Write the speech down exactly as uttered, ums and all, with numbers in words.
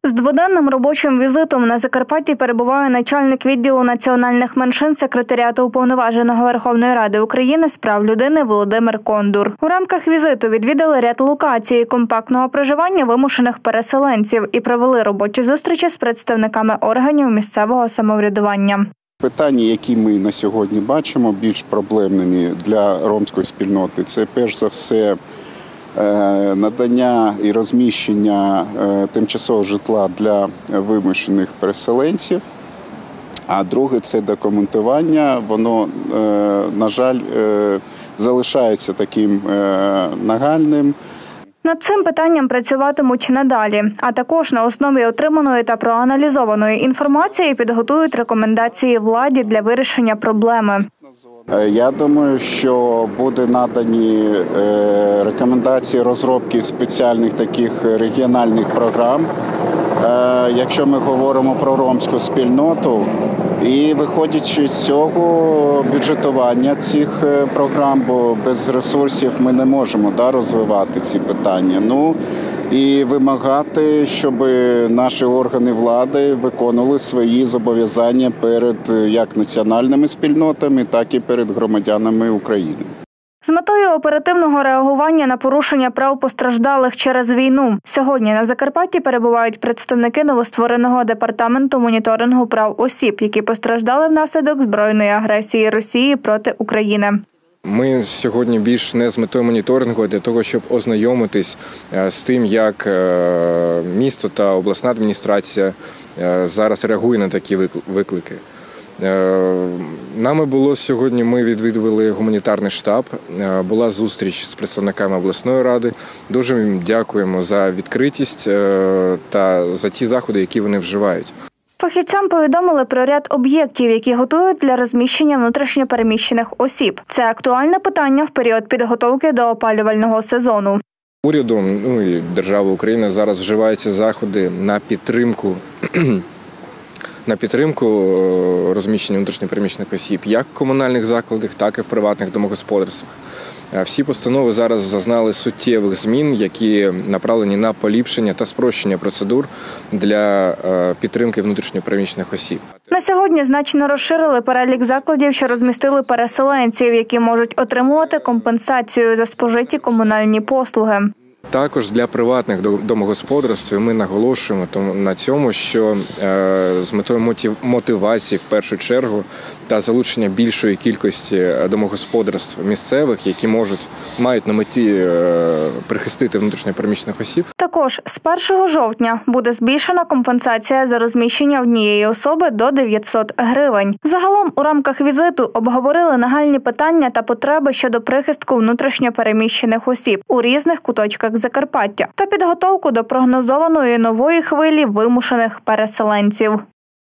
З дводенним робочим візитом на Закарпатті перебуває начальник відділу національних меншин Секретаріату Уповноваженого Верховної Ради України з прав людини Володимир Кондур. У рамках візиту відвідали ряд локацій компактного проживання вимушених переселенців і провели робочі зустрічі з представниками органів місцевого самоврядування. Питання, які ми на сьогодні бачимо, більш проблемними для ромської спільноти, це перш за все надання і розміщення тимчасового житла для вимушених переселенців. А друге – це документування. Воно, на жаль, залишається таким нагальним. Над цим питанням працюватимуть надалі, а також на основі отриманої та проаналізованої інформації підготують рекомендації владі для вирішення проблеми. Я думаю, що буде надані рекомендації розробки спеціальних таких регіональних програм, якщо ми говоримо про ромську спільноту. І виходячи з цього бюджетування цих програм, бо без ресурсів ми не можемо да, розвивати ці питання. Ну і вимагати, щоб наші органи влади виконували свої зобов'язання перед як національними спільнотами, так і перед громадянами України. З метою оперативного реагування на порушення прав постраждалих через війну сьогодні на Закарпатті перебувають представники новоствореного департаменту моніторингу прав осіб, які постраждали внаслідок збройної агресії Росії проти України. Ми сьогодні більш не з метою моніторингу, а для того, щоб ознайомитись з тим, як місто та обласна адміністрація зараз реагує на такі виклики. Нами було сьогодні, ми відвідували гуманітарний штаб, була зустріч з представниками обласної ради. Дуже їм дякуємо за відкритість та за ті заходи, які вони вживають. Фахівцям повідомили про ряд об'єктів, які готують для розміщення внутрішньо переміщених осіб. Це актуальне питання в період підготовки до опалювального сезону. Урядом, ну і державою України зараз вживаються заходи на підтримку на підтримку розміщення внутрішньопереміщених осіб як в комунальних закладах, так і в приватних домогосподарствах. Всі постанови зараз зазнали суттєвих змін, які направлені на поліпшення та спрощення процедур для підтримки внутрішньопереміщених осіб. На сьогодні значно розширили перелік закладів, що розмістили переселенців, які можуть отримувати компенсацію за спожиті комунальні послуги. Також для приватних домогосподарств ми наголошуємо на цьому, що з метою мотивації в першу чергу та залучення більшої кількості домогосподарств місцевих, які можуть мають на меті прихистити внутрішньопереміщених осіб. Також з першого жовтня буде збільшена компенсація за розміщення однієї особи до дев'ятсот гривень. Загалом у рамках візиту обговорили нагальні питання та потреби щодо прихистку внутрішньопереміщених осіб у різних куточках Закарпаття та підготовку до прогнозованої нової хвилі вимушених переселенців.